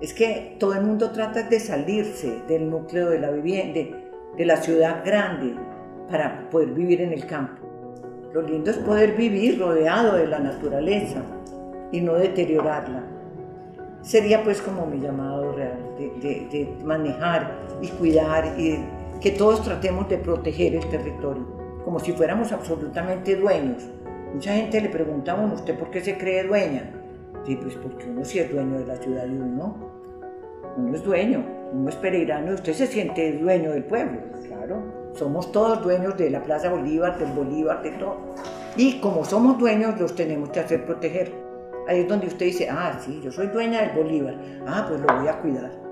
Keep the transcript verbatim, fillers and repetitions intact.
Es que todo el mundo trata de salirse del núcleo de la vivienda, de, de la ciudad grande, para poder vivir en el campo. Lo lindo es poder vivir rodeado de la naturaleza y no deteriorarla. Sería pues como mi llamado real, de, de, de manejar y cuidar y de, que todos tratemos de proteger el territorio, como si fuéramos absolutamente dueños. Mucha gente le pregunta a uno, ¿usted por qué se cree dueña? Sí, pues porque uno sí es dueño de la ciudad de uno. Uno es dueño, uno es peregrino y usted se siente dueño del pueblo, claro. Somos todos dueños de la Plaza Bolívar, del Bolívar, de todo. Y como somos dueños, los tenemos que hacer proteger. Ahí es donde usted dice, ah, sí, yo soy dueña del Bolívar. Ah, pues lo voy a cuidar.